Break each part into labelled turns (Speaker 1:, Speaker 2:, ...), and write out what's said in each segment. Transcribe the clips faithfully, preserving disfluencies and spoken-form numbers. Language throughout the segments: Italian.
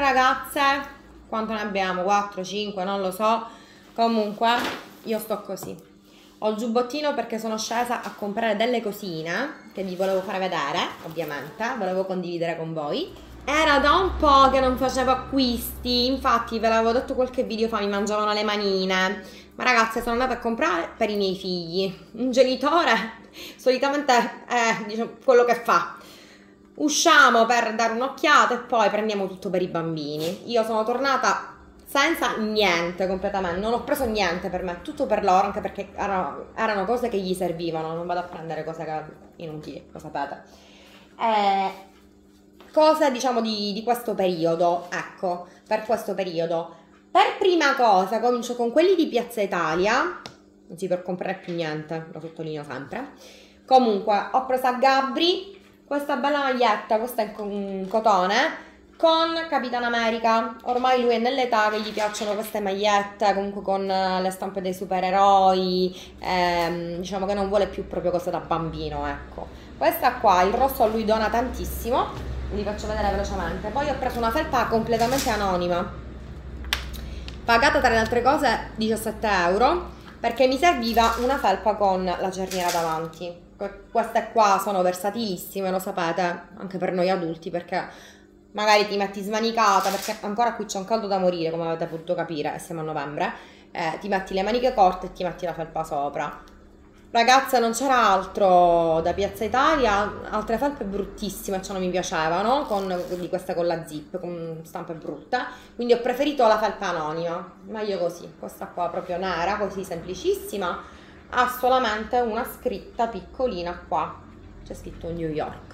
Speaker 1: ragazze, quanto ne abbiamo? quattro, cinque, non lo so. Comunque io sto così. Ho il giubbottino perché sono scesa a comprare delle cosine che vi volevo fare vedere, ovviamente, volevo condividere con voi. Era da un po' che non facevo acquisti, infatti ve l'avevo detto qualche video fa, mi mangiavano le manine. Ma ragazze, sono andata a comprare per i miei figli. Un genitore solitamente è, diciamo, quello che fa. Usciamo per dare un'occhiata e poi prendiamo tutto per i bambini. Io sono tornata senza niente completamente, non ho preso niente per me, tutto per loro, anche perché erano, erano cose che gli servivano, non vado a prendere cose che, inutili, lo sapete. Eh, cose diciamo di, di questo periodo, ecco, per questo periodo. Per prima cosa comincio con quelli di Piazza Italia, non si per comprare più niente, lo sottolineo sempre. Comunque ho preso a Gabri questa bella maglietta, questa è in cotone, con Capitan America. Ormai lui è nell'età che gli piacciono queste magliette, comunque con le stampe dei supereroi, ehm, diciamo che non vuole più proprio cose da bambino, ecco. Questa qua, il rosso a lui dona tantissimo, vi faccio vedere velocemente. Poi ho preso una felpa completamente anonima, pagata tra le altre cose diciassette euro, perché mi serviva una felpa con la cerniera davanti. Queste qua sono versatilissime, lo sapete, anche per noi adulti, perché magari ti metti smanicata, perché ancora qui c'è un caldo da morire, come avete potuto capire, e siamo a novembre, eh, ti metti le maniche corte e ti metti la felpa sopra. Ragazze, non c'era altro da Piazza Italia, altre felpe bruttissime, cioè non mi piacevano, con, di queste con la zip, con stampe brutte, quindi ho preferito la felpa anonima, meglio così. Questa qua proprio nera, così semplicissima, ha solamente una scritta piccolina qua, c'è scritto New York,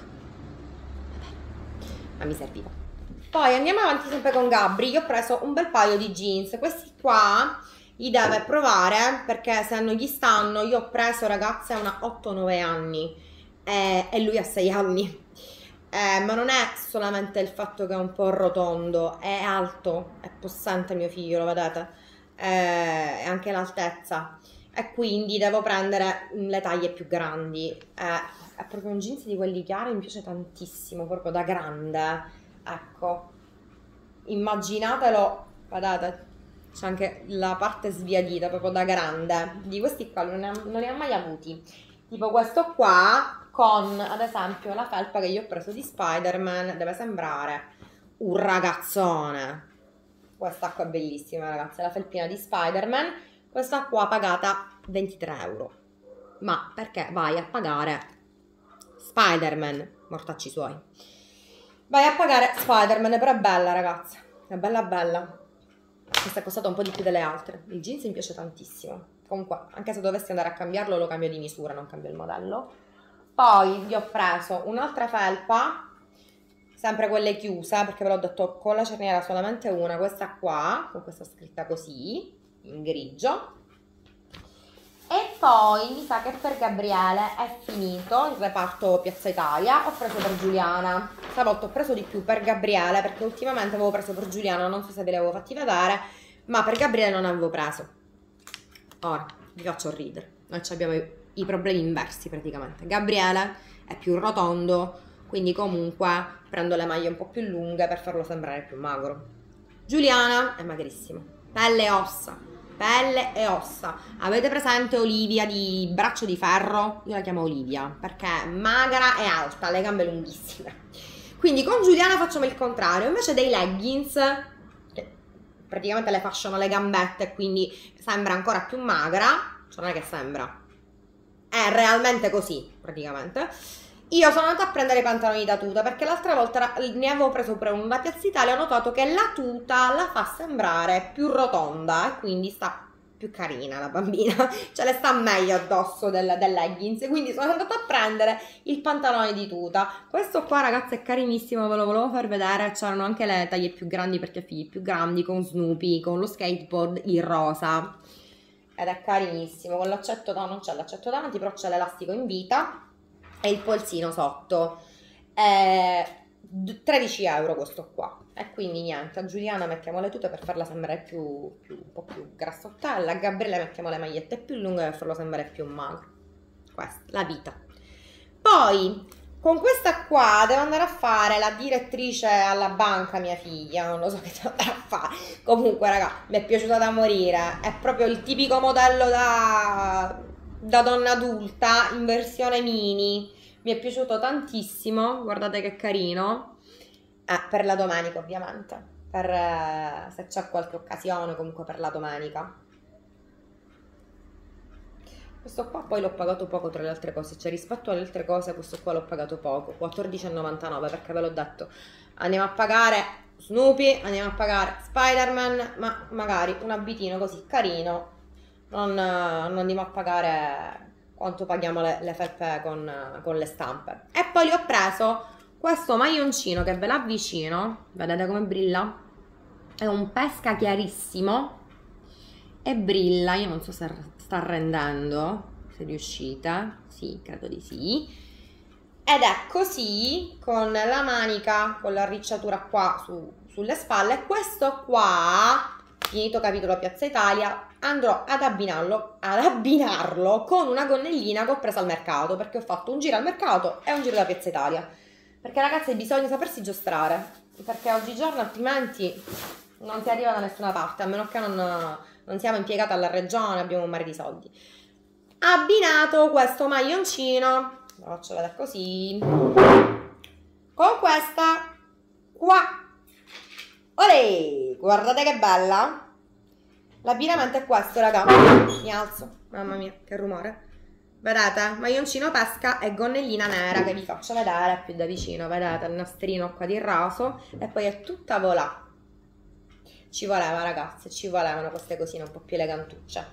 Speaker 1: ma mi serviva. Poi andiamo avanti sempre con Gabri. Io ho preso un bel paio di jeans, questi qua li deve provare perché se non gli stanno. Io ho preso, ragazze, una otto nove anni eh, e lui ha sei anni, eh, ma non è solamente il fatto che è un po' rotondo, è alto, è possente mio figlio, lo vedete, eh, e anche l'altezza, e quindi devo prendere le taglie più grandi. eh, È proprio un jeans di quelli chiari, mi piace tantissimo, proprio da grande, ecco, immaginatelo, guardate, c'è anche la parte sbiadita, proprio da grande. Di questi qua non ne, ha, non ne ha mai avuti, tipo questo qua con, ad esempio, la felpa che io ho preso di Spider-Man, deve sembrare un ragazzone. Questa qua è bellissima, ragazzi, la felpina di Spider-Man, questa qua pagata ventitré euro, ma perché vai a pagare Spider-Man, mortacci suoi, vai a pagare Spider-Man, però è bella, ragazza, è bella bella. Questa è costata un po' di più delle altre. Il jeans mi piace tantissimo, comunque anche se dovessi andare a cambiarlo lo cambio di misura, non cambio il modello. Poi vi ho preso un'altra felpa, sempre quelle chiuse, perché ve l'ho detto con la cerniera solamente una, questa qua, con questa scritta così in grigio. E poi mi sa che per Gabriele è finito il reparto Piazza Italia, ho preso per Giuliana. Stavolta ho preso di più per Gabriele perché ultimamente avevo preso per Giuliana, non so se ve li avevo fatti vedere, ma per Gabriele non avevo preso. Ora vi faccio ridere, noi abbiamo i, i problemi inversi praticamente. Gabriele è più rotondo, quindi comunque prendo le maglie un po' più lunghe per farlo sembrare più magro. Giuliana è magrissima, pelle e ossa. Pelle e ossa. Avete presente Olivia di Braccio di Ferro? Io la chiamo Olivia perché è magra e alta, le gambe lunghissime. Quindi con Giuliana facciamo il contrario, invece dei leggings che praticamente le fasciano le gambette, quindi sembra ancora più magra, cioè non è che sembra, è realmente così praticamente. Io sono andata a prendere i pantaloni da tuta perché l'altra volta ne avevo preso pure uno da Piazza Italia, ho notato che la tuta la fa sembrare più rotonda e quindi sta più carina la bambina, cioè le sta meglio addosso del, del leggings, quindi sono andata a prendere il pantalone di tuta. Questo qua, ragazzi, è carinissimo, ve lo volevo far vedere, c'erano anche le taglie più grandi perché ho figli più grandi, con Snoopy, con lo skateboard in rosa, ed è carinissimo, con l'accetto davanti, non c'è l'accetto davanti, però c'è l'elastico in vita e il polsino sotto. eh, tredici euro questo qua, e quindi niente, a Giuliana mettiamo le tute per farla sembrare più, più un po' più grassottella, a Gabriele mettiamo le magliette più lunghe per farlo sembrare più magro. Questa, la vita. Poi Con questa qua devo andare a fare la direttrice alla banca, mia figlia, non lo so che devo andare a fare. Comunque, raga, mi è piaciuta da morire. È proprio il tipico modello da, da donna adulta in versione mini. Mi è piaciuto tantissimo, guardate che carino. Eh, per la domenica, ovviamente. Per eh, se c'è qualche occasione, comunque per la domenica. Questo qua poi l'ho pagato poco tra le altre cose, cioè rispetto alle altre cose questo qua l'ho pagato poco, quattordici e novantanove, perché ve l'ho detto, andiamo a pagare Snoopy, andiamo a pagare Spider-Man, ma magari un abitino così carino, non, non andiamo a pagare quanto paghiamo le, le felpe con, con le stampe. E poi gli ho preso questo maglioncino che ve l'avvicino, vedete come brilla? È un pesca chiarissimo e brilla, io non so se sta rendendo, se riuscite, sì, credo di sì, ed è così con la manica, con l'arricciatura qua su, sulle spalle. Questo qua, finito capitolo Piazza Italia, andrò ad abbinarlo, ad abbinarlo con una gonnellina che ho preso al mercato, perché ho fatto un giro al mercato e un giro da Piazza Italia, perché ragazzi bisogna sapersi giostrare, perché oggigiorno altrimenti non si arriva da nessuna parte, a meno che non... non siamo impiegati alla regione, abbiamo un mare di soldi. Abbinato questo maglioncino, lo faccio vedere così, con questa qua. Olè, guardate che bella. L'abbinamento è questo, raga. Mi alzo, mamma mia, che rumore. Vedete, maglioncino pesca e gonnellina nera, che vi faccio vedere più da vicino. Vedete il nastrino qua di raso e poi è tutta volà. Ci voleva, ragazze, ci volevano queste cosine un po' più elegantucce.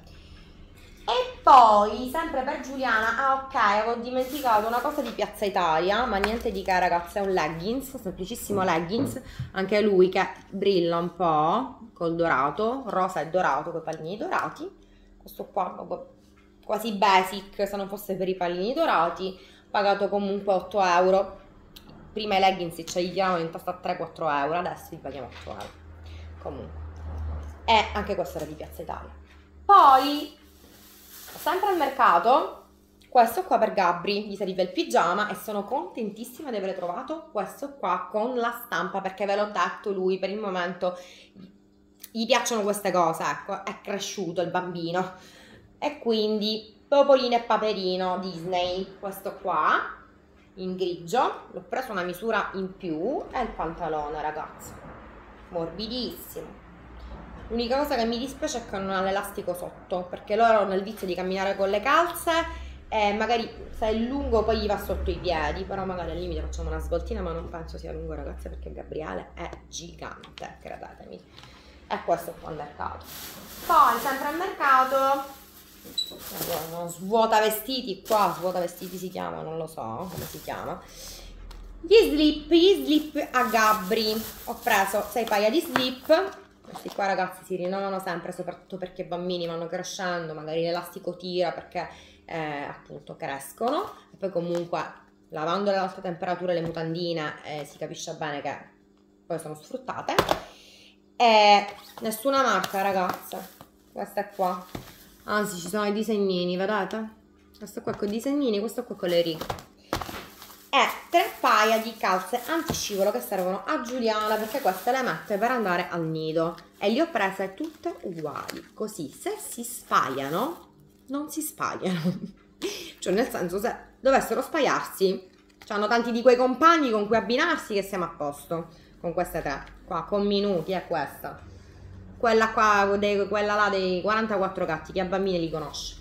Speaker 1: E poi, sempre per Giuliana, ah ok, avevo dimenticato una cosa di Piazza Italia, ma niente di che, ragazze, è un leggings, semplicissimo leggings, anche lui che brilla un po' col dorato, rosa e dorato, con i pallini dorati. Questo qua quasi basic, se non fosse per i pallini dorati, pagato comunque otto euro. Prima i leggings ce li diamo in testa a tre quattro euro, adesso li paghiamo otto euro. Comunque, e anche questo era di Piazza Italia. Poi sempre al mercato, questo qua per Gabri, gli serviva il pigiama e sono contentissima di aver trovato questo qua con la stampa, perché ve l'ho detto, lui per il momento gli piacciono queste cose, ecco, è cresciuto il bambino e quindi Topolino e Paperino Disney, questo qua in grigio, l'ho preso una misura in più e il pantalone, ragazzi, morbidissimo. L'unica cosa che mi dispiace è che non ha l'elastico sotto, perché loro hanno il vizio di camminare con le calze e magari se è lungo poi gli va sotto i piedi, però magari al limite facciamo una svoltina, ma non penso sia lungo, ragazze, perché Gabriele è gigante, credetemi. E questo qua al mercato. Poi sempre al mercato, svuota vestiti, qua svuota vestiti si chiama, non lo so come si chiama. Gli slip, gli slip a Gabri, ho preso sei paia di slip. Questi qua, ragazzi, si rinnovano sempre, soprattutto perché i bambini vanno crescendo, magari l'elastico tira perché eh, appunto crescono, e poi comunque lavandole ad alta temperatura le mutandine eh, si capisce bene che poi sono sfruttate. E nessuna marca, ragazze, questa è qua, anzi ci sono i disegnini, vedete? Questo qua con i disegnini, questo qua con le righe. E tre paia di calze antiscivolo che servono a Giuliana, perché queste le mette per andare al nido e le ho prese tutte uguali, così se si spaiano non si spaiano, cioè nel senso, se dovessero spaiarsi hanno tanti di quei compagni con cui abbinarsi che siamo a posto con queste tre qua, con Minuti è questa, quella qua, dei, quella là dei quarantaquattro gatti, che a bambini li conosce,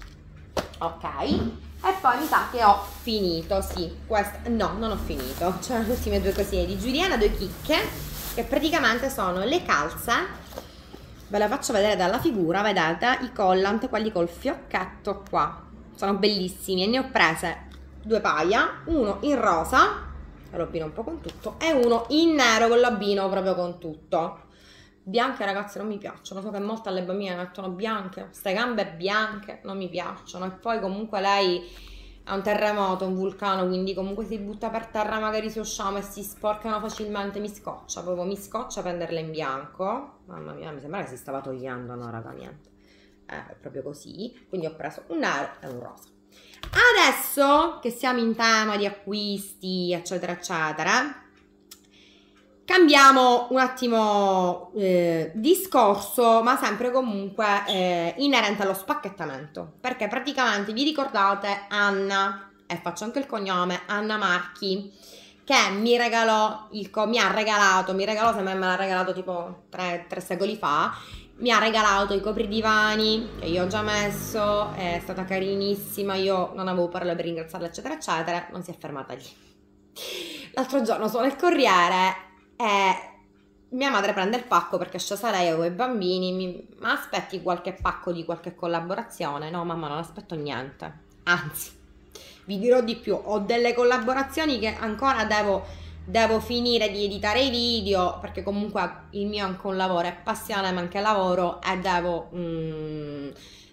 Speaker 1: ok. E poi mi sa che ho finito, sì, questa, no, non ho finito, cioè le ultime due cosine di Giuliana, due chicche, che praticamente sono le calze, ve le faccio vedere dalla figura, vedete, i collant, quelli col fiocchetto qua, sono bellissimi e ne ho prese due paia, uno in rosa, lo abbino un po' con tutto, e uno in nero, con l'abbino proprio con tutto. Bianche, ragazze, non mi piacciono, so che molte alle bambine mettono bianche, queste gambe bianche non mi piacciono, e poi comunque lei ha un terremoto, un vulcano, quindi comunque si butta per terra, magari si osciamo e si sporcano facilmente, mi scoccia, proprio mi scoccia prenderle in bianco, mamma mia, mi sembra che si stava togliendo, no raga, niente, eh, è proprio così, quindi ho preso un nero e un rosa. Adesso che siamo in tema di acquisti, eccetera, eccetera, cambiamo un attimo eh, discorso, ma sempre comunque eh, inerente allo spacchettamento, perché praticamente vi ricordate Anna, e faccio anche il cognome, Anna Marchi, che mi regalò, il co- mi ha regalato, mi regalò, se me l'ha regalato tipo tre, tre secoli fa, mi ha regalato i copridivani che io ho già messo, è stata carinissima, io non avevo parole per ringraziarla, eccetera, eccetera, non si è fermata lì. L'altro giorno sono al Corriere e mia madre prende il pacco perché è scesa lei con i bambini, mi, ma aspetti qualche pacco di qualche collaborazione? No mamma, non aspetto niente, anzi vi dirò di più, ho delle collaborazioni che ancora devo, devo finire di editare i video, perché comunque il mio è anche un lavoro, è passione ma anche lavoro, e devo mm,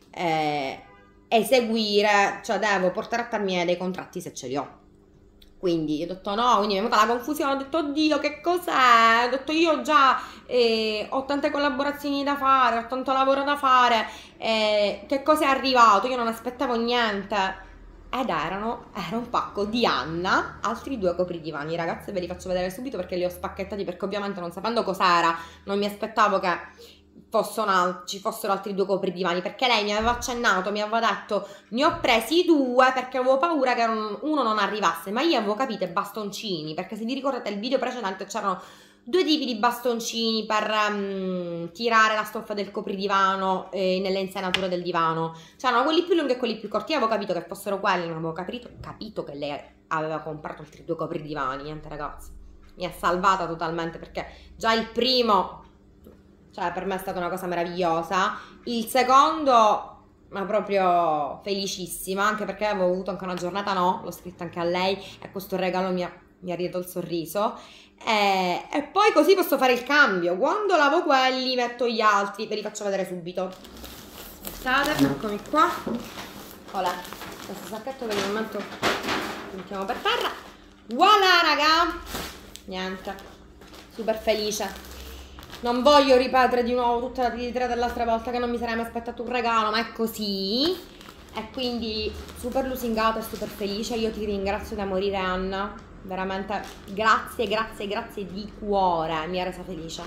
Speaker 1: eh, eseguire, cioè devo portare a termine dei contratti se ce li ho. Quindi ho detto no, quindi mi è venuta la confusione, ho detto oddio che cos'è, ho detto io già eh, ho tante collaborazioni da fare, ho tanto lavoro da fare, eh, che cosa è arrivato, io non aspettavo niente, ed erano, era un pacco di Anna, altri due copridivani, ragazzi ve li faccio vedere subito perché li ho spacchettati, perché ovviamente non sapendo cos'era non mi aspettavo che fossero, ci fossero altri due copridivani, perché lei mi aveva accennato, mi aveva detto ne ho presi due perché avevo paura che uno non arrivasse, ma io avevo capito i bastoncini, perché se vi ricordate il video precedente c'erano due tipi di bastoncini per um, tirare la stoffa del copridivano eh, nelle insenature del divano, c'erano quelli più lunghi e quelli più corti, io avevo capito che fossero quelli, non avevo capito, capito che lei aveva comprato altri due copridivani, niente ragazzi, mi ha salvata totalmente, perché già il primo, cioè per me è stata una cosa meravigliosa, il secondo, ma proprio felicissima, anche perché avevo avuto anche una giornata no, l'ho scritta anche a lei e questo regalo mi ha, mi ha ridato il sorriso, e, e poi così posso fare il cambio, quando lavo quelli metto gli altri, ve li faccio vedere subito. Aspettate, eccomi qua, olè, questo sacchetto per il momento mettiamo per terra, voilà raga, niente, super felice. Non voglio ripetere di nuovo tutta la tiritera dell'altra volta, che non mi sarei mai aspettato un regalo, ma è così. E quindi super lusingata e super felice. Io ti ringrazio da morire Anna, veramente grazie, grazie, grazie di cuore, mi ha resa felice.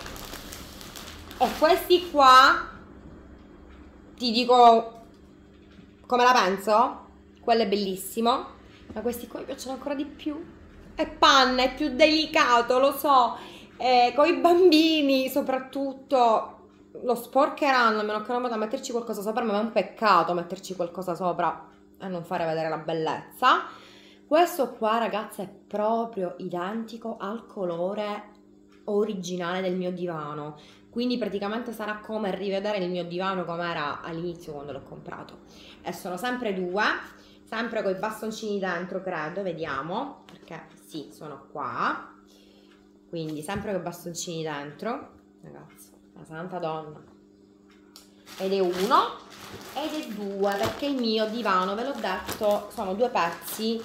Speaker 1: E questi qua, ti dico come la penso, quello è bellissimo, ma questi qua mi piacciono ancora di più. È panna, è più delicato, lo so. Eh, con i bambini soprattutto lo sporcheranno, a meno che non vada a metterci qualcosa sopra, ma è un peccato metterci qualcosa sopra e non fare vedere la bellezza. Questo qua ragazzi è proprio identico al colore originale del mio divano, quindi praticamente sarà come rivedere il mio divano come era all'inizio quando l'ho comprato, e sono sempre due, sempre con i bastoncini dentro credo, vediamo, perché sì, sono qua. Quindi sempre con bastoncini dentro, ragazzi, la santa donna. Ed è uno ed è due, perché il mio divano, ve l'ho detto, sono due pezzi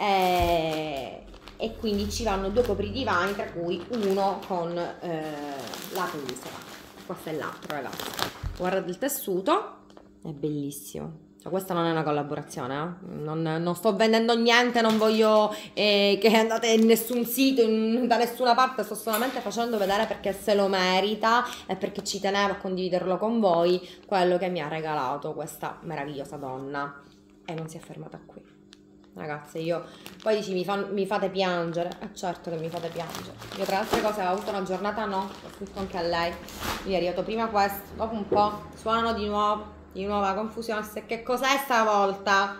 Speaker 1: eh, e quindi ci vanno due copridivani, tra cui uno con eh, la pellicola. Questo è l'altro, ragazzi. Guardate il tessuto, è bellissimo. Questa non è una collaborazione, eh? non, non sto vendendo niente, non voglio eh, che andate in nessun sito, in, da nessuna parte, sto solamente facendo vedere perché se lo merita e perché ci tenevo a condividerlo con voi, quello che mi ha regalato questa meravigliosa donna. E non si è fermata qui, ragazze. Io poi dici mi, fa, mi fate piangere, è eh, certo che mi fate piangere. Io tra le altre cose ho avuto una giornata no, ho scritto anche a lei, mi è arrivato prima questo, dopo un po' suonano di nuovo, di nuova confusione. Se che cos'è stavolta?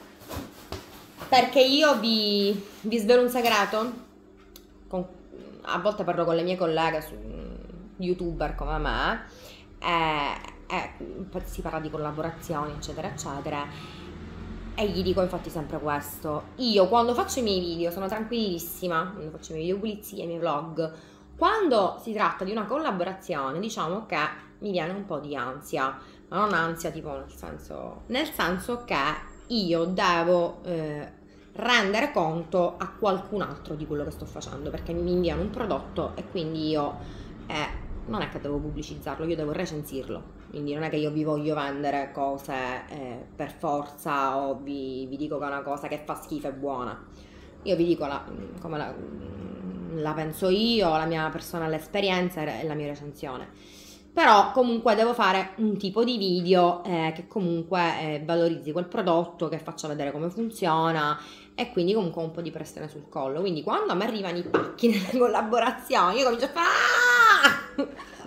Speaker 1: Perché io vi, vi svelo un segreto, con, a volte parlo con le mie colleghe su youtuber come me e, e si parla di collaborazioni eccetera eccetera, e gli dico infatti sempre questo: io quando faccio i miei video sono tranquillissima, quando faccio i miei video pulizie, i miei vlog, quando si tratta di una collaborazione diciamo che mi viene un po' di ansia, ma non ansia tipo nel senso, nel senso che io devo eh, rendere conto a qualcun altro di quello che sto facendo, perché mi inviano un prodotto e quindi io eh, non è che devo pubblicizzarlo, io devo recensirlo. quindi non è che io vi voglio vendere cose eh, per forza o vi, vi dico che è una cosa che fa schifo e buona. Io vi dico la, come la, la penso io, la mia personale esperienza e la mia recensione. Però comunque devo fare un tipo di video eh, che comunque eh, valorizzi quel prodotto, che faccia vedere come funziona e quindi comunque un po' di pressione sul collo. Quindi quando a me arrivano i pacchi nelle collaborazioni io comincio a fare ah!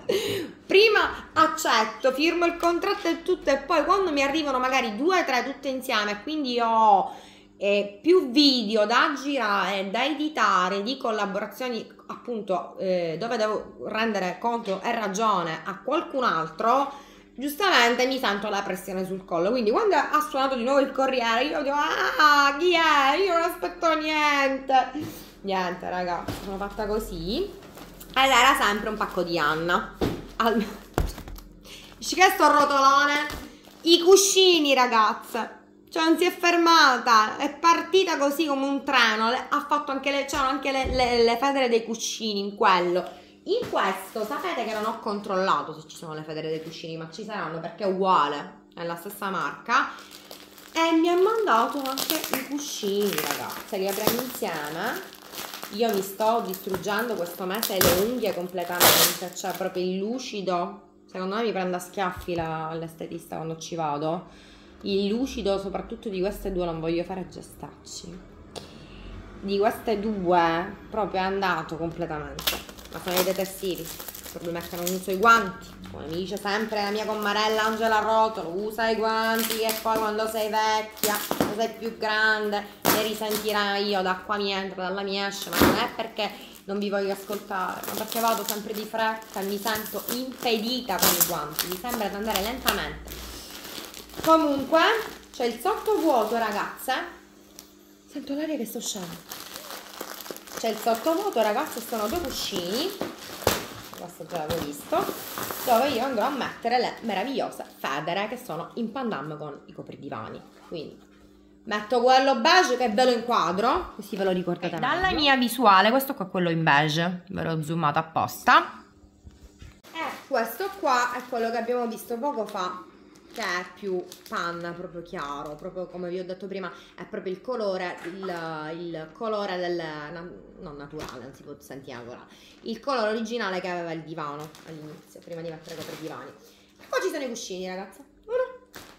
Speaker 1: Prima accetto, firmo il contratto e tutto, e poi quando mi arrivano magari due o tre tutte insieme, quindi ho eh, più video da girare, da editare, di collaborazioni appunto eh, dove devo rendere conto e ragione a qualcun altro, giustamente mi sento la pressione sul collo. Quindi quando ha suonato di nuovo il corriere io dico ah, chi è? Io non aspetto niente niente ragazzi, sono fatta così ed era sempre un pacco di Anna. Al... dici che sto rotolone, i cuscini ragazze, cioè non si è fermata, è partita così come un treno, ha fatto anche le, c'erano anche le, le, le federe dei cuscini in quello. In questo sapete che non ho controllato se ci sono le federe dei cuscini, ma ci saranno perché è uguale, è la stessa marca, e mi ha mandato anche i cuscini ragazze, li apriamo insieme. Io mi sto distruggendo questo mese le unghie completamente, cioè proprio il lucido, secondo me mi prende a schiaffi l'estetista quando ci vado. Il lucido soprattutto di queste due, non voglio fare gestacci, di queste due proprio è andato completamente, ma sono i detersivi. Il problema è che non uso i guanti, come mi dice sempre la mia commarella Angela Rotolo, usa i guanti e poi quando sei vecchia, quando sei più grande ne risentirai. Io da qua mi entra, dalla mi esce, ma non è perché non vi voglio ascoltare, ma perché vado sempre di fretta e mi sento impedita con i guanti, mi sembra di andare lentamente. Comunque c'è il sottovuoto ragazze, sento l'aria che sto uscendo, c'è il sottovuoto ragazze, sono due cuscini, questo già l'avevo visto, dove io andrò a mettere le meravigliose federe che sono in pandan con i copridivani. Quindi metto quello beige che ve lo inquadro, così ve lo ricordate meglio. Dalla mia visuale questo qua è quello in beige, ve l'ho zoomato apposta, e questo qua è quello che abbiamo visto poco fa, che è più panna, proprio chiaro, proprio come vi ho detto prima, è proprio il colore, il, il colore del, non naturale, non si può sentire naturale, il colore originale che aveva il divano all'inizio, prima di mettere i divani. E poi ci sono i cuscini ragazze, uno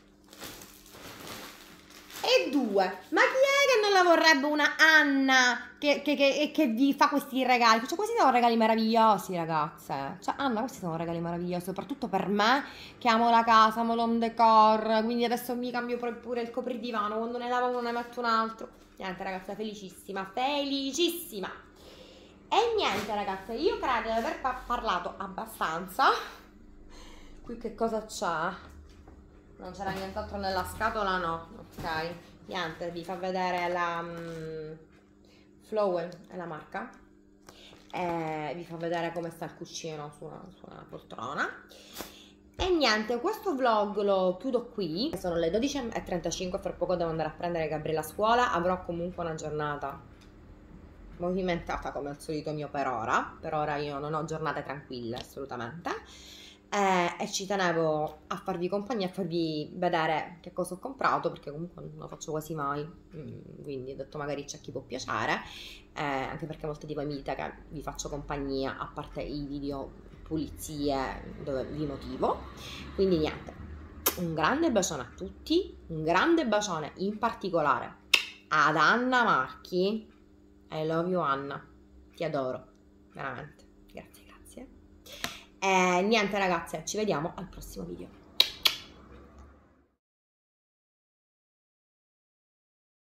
Speaker 1: e due. Ma chi è che non la vorrebbe una Anna che, che, che, che vi fa questi regali? Cioè questi sono regali meravigliosi ragazze, cioè Anna questi sono regali meravigliosi, soprattutto per me che amo la casa, amo l'home decor, quindi adesso mi cambio pure il copridivano, quando ne lavo uno ne metto un altro. Niente ragazze, felicissima, felicissima. E niente ragazze, io credo di aver pa parlato abbastanza. Qui che cosa c'è? Non c'era nient'altro nella scatola, no, ok, niente, vi fa vedere la um, Flowen è la marca, e vi fa vedere come sta il cuscino su una, su una poltrona. E niente, questo vlog lo chiudo qui, sono le dodici e trentacinque, fra poco devo andare a prendere Gabriele a scuola, avrò comunque una giornata movimentata come al solito mio per ora, per ora io non ho giornate tranquille assolutamente. Eh, e ci tenevo a farvi compagnia, a farvi vedere che cosa ho comprato, perché comunque non lo faccio quasi mai, mm, quindi ho detto magari c'è chi può piacere, eh, anche perché molti di voi mi dite che vi faccio compagnia a parte i video pulizie dove vi motivo. Quindi niente, un grande bacione a tutti, un grande bacione in particolare ad Anna Marchi. I love you Anna, ti adoro veramente, grazie. E niente ragazze, ci vediamo al prossimo video.